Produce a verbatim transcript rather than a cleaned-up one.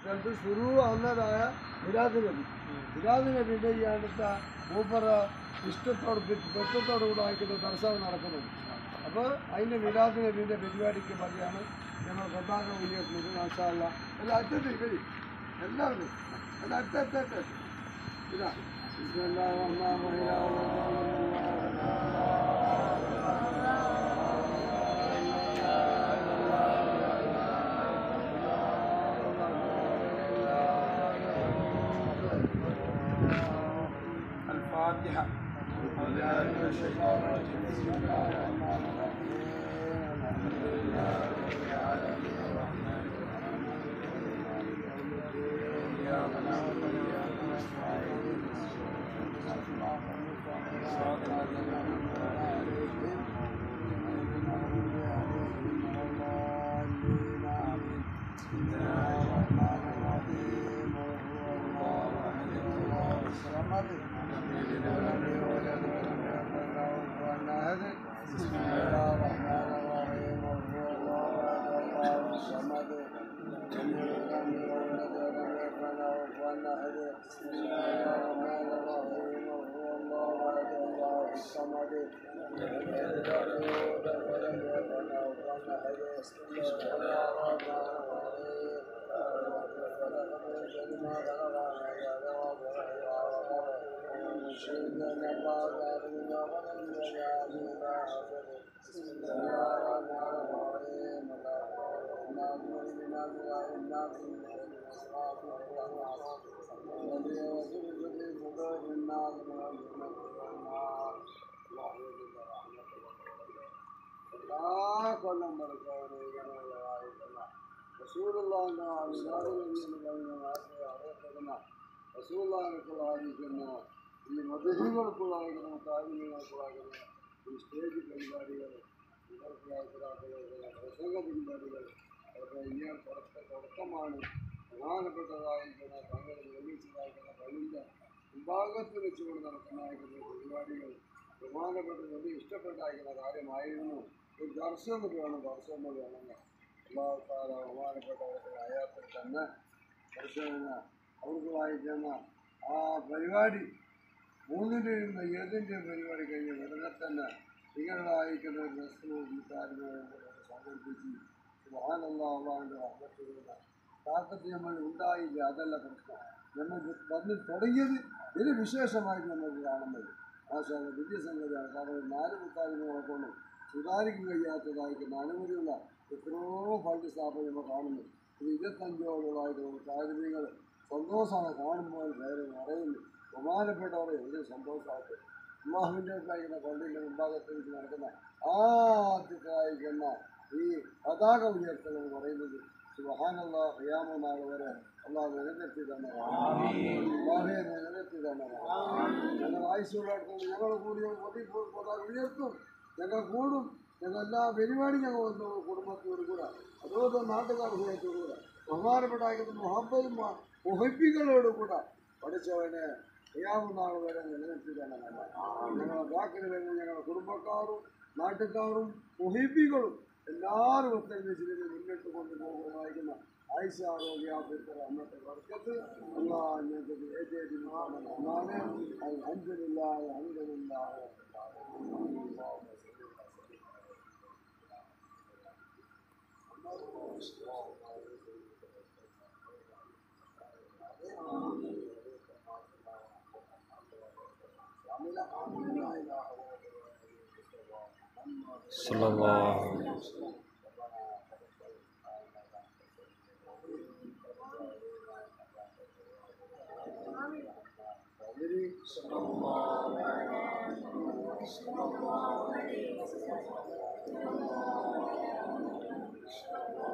സ്ഥലത്ത് ശുറൂ ആവുന്നതായ മിലാദ് നബി. മിലാദ് നബിൻ്റെ ഈ അടുത്ത മൂപ്പറ ഇഷ്ടത്തോട് പെട്ടത്തോടു കൂടെ ആയിക്കുന്ന ദർശനം നടക്കുന്നത്. അപ്പോൾ അതിൻ്റെ മിലാദ് നബീൻ്റെ പരിപാടിക്ക് വേണ്ടിയാണ് ഞങ്ങൾ പതാക ഉയർത്തുന്നത്. മാഷാ അല്ലാഹ്. അല്ല അറ്റത്ത് വരി എല്ലാവരും അല്ല അറ്റത്ത് ഇതാ الفاتحة. കൊല്ലം റസൂലുള്ളാഹിന്റെ അറിയപ്പെടുന്ന റസൂലുള്ളാഹിക്കുള്ളായിരിക്കുന്ന ഈ മദ്ഹുകൾക്കുള്ളായിരിക്കുന്ന കാര്യങ്ങൾക്കുള്ളായിരിക്കുന്ന ഈ സ്റ്റേജ് പരിപാടികൾ, പ്രസംഗ പരിപാടികൾ അവരുടെ ഇനിയാൻ തുടക്ക തുടക്കമാണ്. പ്രധാനപ്പെട്ടതായിരിക്കുന്ന തങ്ങൾ നിർമ്മിച്ചതായിരിക്കുന്ന പള്ളിൻ്റെ വിഭാഗത്തിൽ വെച്ചുകൊണ്ട് നടക്കുന്നതായിരിക്കുന്ന പരിപാടികൾ പ്രധാനപ്പെട്ട വലിയ ഇഷ്ടപ്പെട്ടായിരിക്കുന്ന കാര്യമായിരുന്നു. ഒരു ദർശനം വേണം, ദർശനം വേണമെന്ന് അല്ലാഹുത്താല ബഹുമാനപ്പെട്ടവരുടെ അയാത്തിൽ തന്നെ ദർശന അവർക്ക് വായിക്കുന്ന ആ പരിപാടി മൂന്നിൻ്റെയും ഏതിൻ്റെയും പരിപാടി കഴിഞ്ഞ് ഉടനെ തന്നെ നിങ്ങളുടെ വായിക്കുന്ന ഒരു ദർശനവും ഗീതാരങ്ങളും സംഘടിപ്പിച്ച് സുബ്ഹാനല്ലാഹ് അള്ളാഹുവിൻ്റെ റഹ്മത്തുകളുടെ താക്കത്ത് നമ്മൾ ഉണ്ടായില്ല. അതല്ല പ്രശ്നം. നമ്മൾ വന്ന് തുടങ്ങിയത് ഒരു വിശേഷമായിട്ട് നമുക്ക് കാണുന്നത് മാഷാ അല്ലാഹ് വലിയ സംഗതിയാണ്. കാരണം നാല് മുത്താലിമകളെ കൊണ്ടും സുധാരിക്കാൻ കഴിയാത്തതായിരിക്കുന്ന അനുമതിയുള്ള എത്രയോ ഫണ്ട് സ്ഥാപനം നമ്മൾ കാണുന്നു. ഇത് ഇരുപത്തഞ്ചോളമായിട്ട് നമ്മൾ താരതമ്യങ്ങൾ സന്തോഷമാണ് കാണുമ്പോൾ പേര് പറയുന്നു. ബഹുമാനപ്പെട്ടവരെ വലിയ സന്തോഷമായിട്ട് അള്ളാഹുവിൻ്റെ ഉണ്ടായിരിക്കുന്ന പള്ളിൻ്റെ മുമ്പാകത്ത് വെച്ച് നടക്കുന്ന ആദ്യത്തായിരിക്കുന്ന ഈ പതാക ഉയർത്തൽ എന്ന് പറയുന്നത് സുബ്ഹാനല്ലാഹ് ഖിയാമ നാൾ വരെ അള്ളാഹു നിലനിർത്തി തന്നെ അള്ളാഹുവെ നിലനിർത്തി തന്നെ ഞങ്ങൾ ആയുസ്സുള്ളടത്തോളം ഞങ്ങൾ കൂടി പതാക ഉയർത്തും, ഞങ്ങൾ കൂടും, ഞങ്ങൾ എല്ലാ പരിപാടിയും ഞങ്ങൾ വന്നു കുടുംബത്തോടു കൂടെ അതുപോലെ നാട്ടുകാർ കൂടെ ബഹുമാനപ്പെട്ടായിരിക്കുന്ന മുഹബത്തും മുഹബികളോട് കൂടെ പഠിച്ചവനെ ഖിയാമനാൾ വരെ നിലനിർത്തി തന്നെ നല്ല ഞങ്ങളെ വാക്കിന് വരുന്ന ഞങ്ങളുടെ കുടുംബക്കാരും നാട്ടുകാരും മുഹബികളും എല്ലാവരും ഒത്തൊരുമിച്ച് മുന്നിട്ട് കൊണ്ടുപോകുന്നതായിരിക്കുന്ന ആയിഷ ആരോഗ്യാഭ്യർത്ഥന അന്നത്തെ വർക്കത്ത് അല്ലാ ഞങ്ങൾക്ക് ഏറ്റവും എന്നാണ് അൽഹംദുലില്ലാഹി അൽഹംദുലില്ലാഹി sallallahu alaihi wasallam. Sallallahu alaihi wasallam.